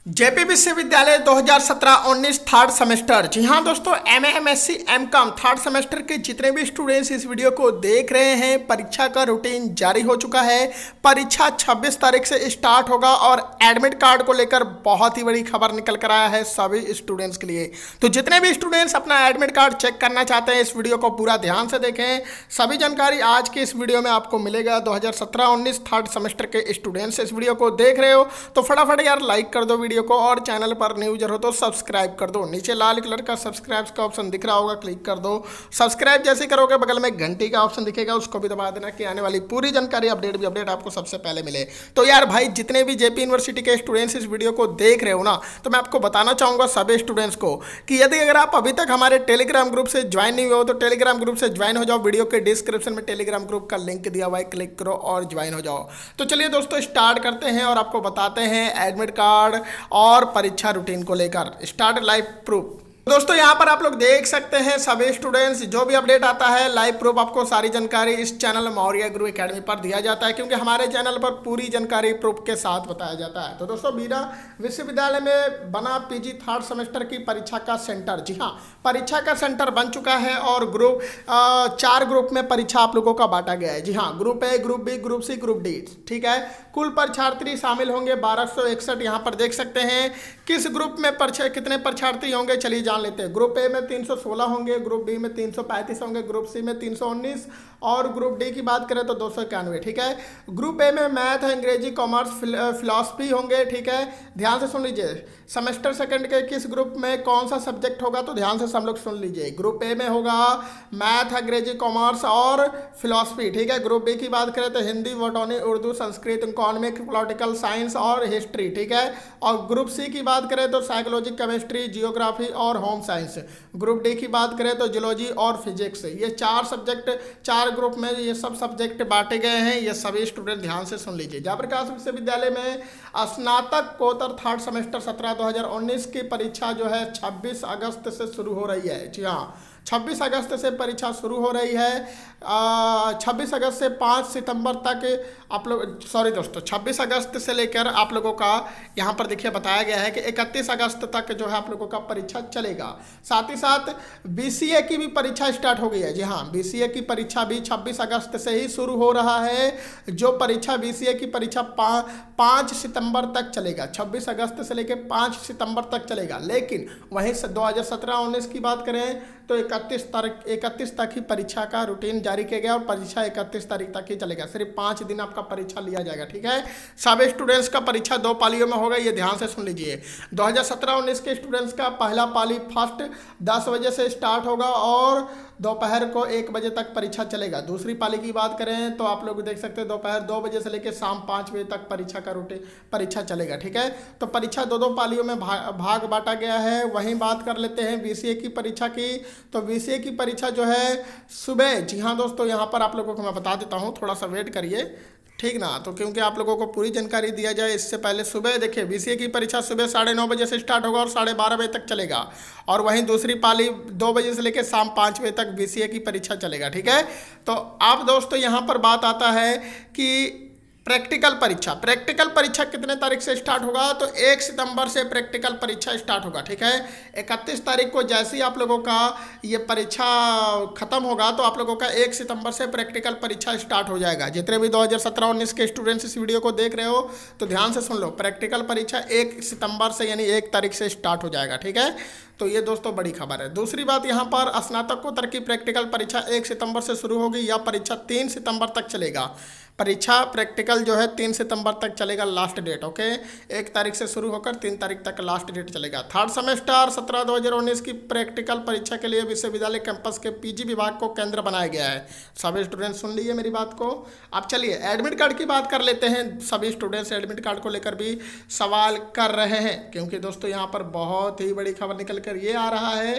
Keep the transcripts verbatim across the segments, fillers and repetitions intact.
JP विश्वविद्यालय दो हज़ार सत्रह उन्नीस थर्ड सेमेस्टर। जी हाँ दोस्तों, MA MSc MCom third semester के जितने भी स्टूडेंट्स इस वीडियो को देख रहे हैं, परीक्षा का रूटीन जारी हो चुका है। परीक्षा छब्बीस तारीख से स्टार्ट होगा और एडमिट कार्ड को लेकर बहुत ही बड़ी खबर निकल कर आया है सभी स्टूडेंट्स के लिए। तो जितने भी स्टूडेंट्स अपना एडमिट कार्ड चेक करना चाहते हैं, इस वीडियो को पूरा ध्यान से देखें। सभी जानकारी आज के इस वीडियो में आपको मिलेगा। दो हज़ार सत्रह उन्नीस थर्ड सेमेस्टर के स्टूडेंट्स इस वीडियो को देख रहे हो तो फटाफट यार लाइक कर दो वीडियो को, और चैनल पर न्यू यूजर हो तो सब्सक्राइब कर दो। नीचे लाल कलर का सब्सक्राइब का ऑप्शन दिख रहा होगा, क्लिक कर दो। सब्सक्राइब जैसे करोगे बगल में घंटी का ऑप्शन दिखेगा, उसको भी दबा देना कि आने वाली पूरी जानकारी अपडेट भी अपडेट आपको सबसे पहले मिले। तो यार भाई, जितने भी जेपी यूनिवर्सिटी के स्टूडेंट्स इस वीडियो को देख रहे हो ना, तो मैं आपको बताना चाहूंगा सभी स्टूडेंट्स को कि यदि अगर आप अभी तक हमारे टेलीग्राम ग्रुप से ज्वाइन नहीं हो तो टेलीग्राम ग्रुप से ज्वाइन हो जाओ। वीडियो के डिस्क्रिप्शन में टेलीग्राम ग्रुप का लिंक दिया हुआ है, क्लिक करो और ज्वाइन हो जाओ। तो चलिए दोस्तों, स्टार्ट करते हैं और आपको बताते हैं एडमिट कार्ड और परीक्षा रूटीन को लेकर। Start live proof. दोस्तों यहाँ पर आप लोग देख सकते हैं सभी स्टूडेंट्स, जो भी अपडेट आता है लाइव प्रूफ आपको सारी जानकारी इस चैनल मौर्य गुरु एकेडमी पर दिया जाता है, क्योंकि हमारे चैनल पर पूरी जानकारी प्रूफ के साथ बताया जाता है। तो दोस्तों, बीना विश्वविद्यालय में बना पीजी थर्ड सेमेस्टर की परीक्षा का सेंटर। जी हाँ, परीक्षा का सेंटर बन चुका है और ग्रुप चार ग्रुप में परीक्षा आप लोगों का बांटा गया है। जी हाँ, group A, group B, group C, group D. ठीक है, कुल परीक्षार्थी शामिल होंगे बारह सौ इकसठ। यहाँ पर देख सकते हैं किस ग्रुप में परीक्षा कितने परीक्षार्थी होंगे, चलिए जान लेते हैं। ग्रुप ए में तीन सौ सोलह होंगे, ग्रुप बी में तीन सौ पैंतीस होंगे, ग्रुप सी में तीन सौ उन्नीस और ग्रुप डी की बात करें तो दो सौ इक्यानवे। ठीक है, ग्रुप ए में मैथ, अंग्रेजी, कॉमर्स, फिलॉसफी होंगे। ठीक है, ध्यान से सुन लीजिए। सेमेस्टर सेकंड के किस ग्रुप में कौन सा सब्जेक्ट होगा, तो ध्यान से सब लोग सुन लीजिए। ग्रुप ए में होगा मैथ, अंग्रेजी, कॉमर्स और फिलॉसफी। ठीक है, ग्रुप बी की बात करें तो Hindi, botany, Urdu, Sanskrit, economic, political science और हिस्ट्री। ठीक है, और ग्रुप सी की बात करें तो साइकोलॉजी, केमिस्ट्री, जियोग्राफी और होम साइंस। ग्रुप डी की बात करें तो जियोलॉजी और फिजिक्स। ये चार सब्जेक्ट चार ग्रुप में ये सब सब्जेक्ट बांटे गए हैं। ये सभी स्टूडेंट ध्यान से सुन लीजिए। जयप्रकाश विश्वविद्यालय में स्नातकोत्तर थर्ड सेमेस्टर सत्रह दो हज़ार उन्नीस की परीक्षा जो है छब्बीस अगस्त से शुरू हो रही है। जी हाँ, छब्बीस अगस्त से परीक्षा शुरू हो रही है। छब्बीस अगस्त से पाँच सितंबर तक आप लोग सॉरी दोस्तों छब्बीस अगस्त से लेकर आप लोगों का यहाँ पर देखिए बताया गया है कि इकतीस अगस्त तक जो है आप लोगों का परीक्षा चलेगा। साथ ही साथ बीसीए की भी परीक्षा स्टार्ट हो गई है। जी हाँ, बीसीए की परीक्षा भी छब्बीस अगस्त से ही शुरू हो रहा है। जो परीक्षा बीसीए की परीक्षा पा, पाँच सितंबर तक चलेगा। छब्बीस अगस्त से लेकर पाँच सितंबर तक चलेगा। लेकिन वहीं से दो हज़ार सत्रह उन्नीस की बात करें तो इकतीस तारीख इकतीस तक ही परीक्षा का रूटीन जारी किया गया और परीक्षा इकतीस तारीख तक ही चलेगा। सिर्फ पाँच दिन आपका परीक्षा लिया जाएगा। ठीक है, सभी स्टूडेंट्स का परीक्षा दो पालियों में होगा, ये ध्यान से सुन लीजिए। दो हज़ार सत्रह उन्नीस के स्टूडेंट्स का पहला पाली फर्स्ट दस बजे से स्टार्ट होगा और दोपहर को एक बजे तक परीक्षा चलेगा। दूसरी पाली की बात करें तो आप लोग देख सकते हैं दोपहर दो बजे से लेकर शाम पाँच बजे तक परीक्षा का रूटीन परीक्षा चलेगा। ठीक है, तो परीक्षा दो दो पालियों में भाग भाग बांटा गया है। वहीं बात कर लेते हैं बीसीए की परीक्षा की। तो बीसीए की परीक्षा जो है सुबह, जी हाँ दोस्तों, यहाँ पर आप लोगों को मैं बता देता हूँ, थोड़ा सा वेट करिए। ठीक ना, तो क्योंकि आप लोगों को पूरी जानकारी दिया जाए इससे पहले सुबह देखिए बीसीए की परीक्षा सुबह साढ़े नौ बजे से स्टार्ट होगा और साढ़े बारह बजे तक चलेगा। और वहीं दूसरी पाली दो बजे से लेकर शाम पाँच बजे तक बीसीए की परीक्षा चलेगा। ठीक है, तो आप दोस्तों यहाँ पर बात आता है कि प्रैक्टिकल परीक्षा प्रैक्टिकल परीक्षा कितने तारीख से स्टार्ट होगा, तो एक सितंबर से प्रैक्टिकल परीक्षा स्टार्ट होगा। ठीक है, इकतीस तारीख को जैसे ही आप लोगों का ये परीक्षा खत्म होगा तो आप लोगों का एक सितंबर से प्रैक्टिकल परीक्षा स्टार्ट हो जाएगा। जितने भी दो हज़ार सत्रह उन्नीस के स्टूडेंट्स इस वीडियो को देख रहे हो तो ध्यान से सुन लो, प्रैक्टिकल परीक्षा एक सितंबर से यानी एक तारीख से स्टार्ट हो जाएगा। ठीक है, तो ये दोस्तों बड़ी खबर है। दूसरी बात, यहाँ पर स्नातकोत्तर की प्रैक्टिकल परीक्षा एक सितंबर से शुरू होगी। यह परीक्षा तीन सितंबर तक चलेगा। परीक्षा प्रैक्टिकल जो है तीन सितंबर तक चलेगा, लास्ट डेट। ओके, एक तारीख से शुरू होकर तीन तारीख तक लास्ट डेट चलेगा। थर्ड सेमेस्टर सत्रह दो हज़ार उन्नीस की प्रैक्टिकल परीक्षा के लिए विश्वविद्यालय कैंपस के पीजी विभाग को केंद्र बनाया गया है। सभी स्टूडेंट सुन लीजिए मेरी बात को। अब चलिए एडमिट कार्ड की बात कर लेते हैं। सभी स्टूडेंट्स एडमिट कार्ड को लेकर भी सवाल कर रहे हैं, क्योंकि दोस्तों यहाँ पर बहुत ही बड़ी खबर निकल कर ये आ रहा है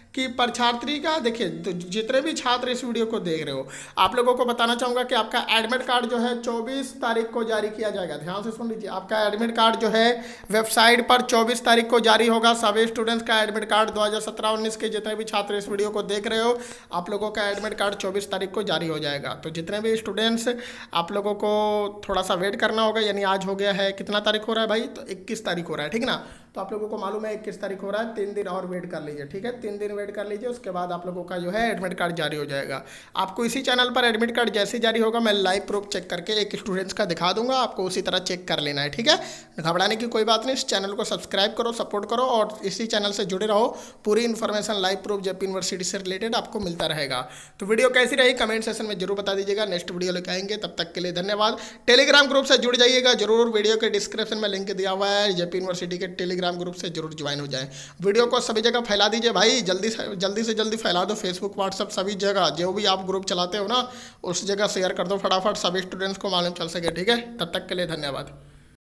कि परीक्षार्थी का देखिए, तो जितने भी छात्र इस वीडियो को देख रहे हो, आप लोगों को बताना चाहूँगा कि आपका एडमिट कार्ड जो है चौबीस तारीख को जारी किया जाएगा। ध्यान से सुन लीजिए, आपका एडमिट कार्ड जो है वेबसाइट पर चौबीस तारीख को जारी होगा। सभी स्टूडेंट्स का एडमिट कार्ड दो हज़ार सत्रह उन्नीस के जितने भी छात्र इस वीडियो को देख रहे हो, आप लोगों का एडमिट कार्ड चौबीस तारीख को जारी हो जाएगा। तो जितने भी स्टूडेंट्स, आप लोगों को थोड़ा सा वेट करना होगा। यानी आज हो गया है, कितना तारीख हो रहा है भाई, तो इक्कीस तारीख हो रहा है, ठीक ना। तो आप लोगों को मालूम है इक्कीस तारीख हो रहा है, तीन दिन और वेट कर लीजिए, ठीक है। तीन दिन वेट कर लीजिए, उसके बाद आप लोगों का जो है एडमिट कार्ड जारी हो जाएगा। आपको इसी चैनल पर एडमिट कार्ड जैसे जारी होगा, मैं लाइव प्रूफ चेक करके एक स्टूडेंट्स का दिखा दूंगा, आपको उसी तरह चेक कर लेना है, ठीक है। घबराने की कोई बात नहीं। इस चैनल को सब्सक्राइब करो, सपोर्ट करो और इसी चैनल से जुड़े रहो। पूरी information live proof JP university से रिलेटेड आपको मिलता रहेगा। तो वीडियो कैसी रही कमेंट सेक्शन में जरूर बता दीजिएगा। नेक्स्ट वीडियो लेकर आएंगे, तब तक के लिए धन्यवाद। टेलीग्राम ग्रुप से जुड़ जाइएगा जरूर, वीडियो के डिस्क्रिप्शन में लिंक दिया हुआ है। जेपी यूनिवर्सिटी के टेलीग्राम ग्रुप से जरूर ज्वाइन हो जाए। वीडियो को सभी जगह फैला दीजिए भाई, जल्दी से जल्दी से जल्दी फैला दो। फेसबुक, व्हाट्सएप, सभी जगह जो भी आप ग्रुप चलाते हो ना, उस जगह शेयर कर दो फटाफट, सभी स्टूडेंट्स को मालूम चल सके, ठीक है। तब तक के लिए धन्यवाद।